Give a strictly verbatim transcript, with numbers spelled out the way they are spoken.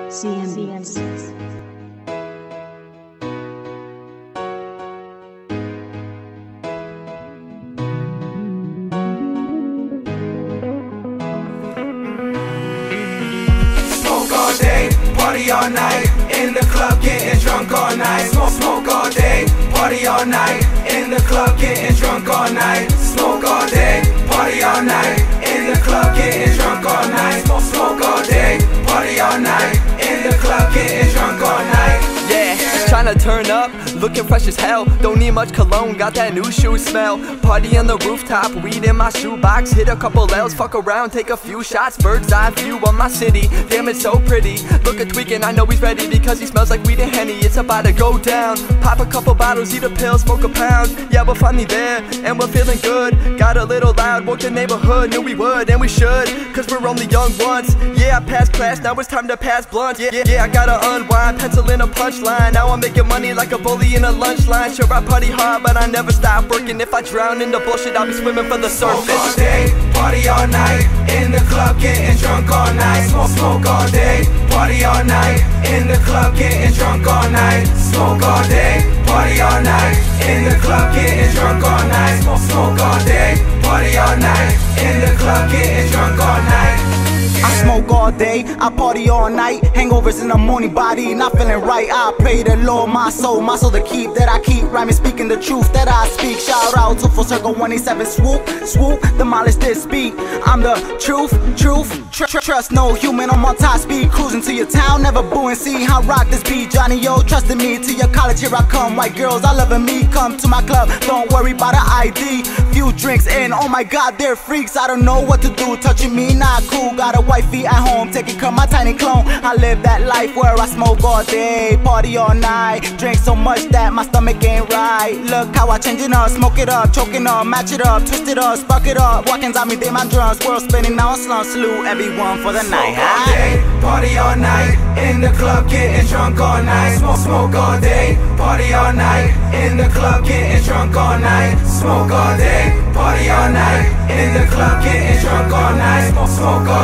C M C. Smoke all day, party all night. In the club, getting drunk all night. Smoke, smoke all day, party all night. In the club, getting drunk all night. Smoke all day, party all night. In the club, getting drunk all night. Smoke, smoke all day, party all night. In the club, getting drunk all night. Yeah, tryna turn up, looking fresh as hell. Don't need much cologne, got that new shoe smell. Party on the rooftop, weed in my shoebox. Hit a couple L's, fuck around, take a few shots. Bird's eye view on my city, damn it's so pretty. Look at tweaking, I know he's ready because he smells like weed and Henny. It's about to go down, pop a couple bottles, eat a pill, smoke a pound. Yeah, we'll find me there, and we're feeling good. Got a little loud, woke the neighborhood, knew we would, and we should, cause we're only young once. Yeah, I passed class, now it's time to pass blunt. Yeah, yeah, I gotta unwind, pencil in a punchline. Now I'm making money like a bully in a lunch line. Sure, I party hard, but I never stop working. If I drown in the bullshit, I'll be swimming for the surface. Smoke all day, party all night. In the club, getting drunk all night. Smoke, smoke all day, party all night. In the club, getting drunk all night. Smoke all day, party all night. In the club, getting drunk all night. Smoke, smoke all day, party all night. In the club, getting drunk all night. I smoke all day, I party all night. Hangovers in the morning, body not feeling right. I pray the Lord my soul, my soul to keep. That I keep rhyming, speaking the truth that I speak. Shout out to Full Circle one eighty-seven. Swoop, swoop, demolish this beat. I'm the truth, truth, tr tr trust no human. I'm on top speed, cruising to your town, never booing. See how rock this beat, Johnny yo, trusting me. To your college, here I come. White girls, I loving me. Come to my club, don't worry about the I D. Few drinks in, oh my God, they're freaks. I don't know what to do, touching me not cool. Got a wifey at home, taking care of my tiny clone. I live that life where I smoke all day, party all night. Drink so much that my stomach ain't right. Look how I change it up, smoke it up, choking up, match it up, twist it up, spark it up. Walking on me, they my drums, world spinning, now I'm slum. Salute everyone for the night. Smoke all day, party all night. In the club, getting drunk all night. Smoke, smoke all day, party all night. In the club, getting drunk all night. Smoke all day, party all night. In the club, getting drunk all night. Smoke, smoke all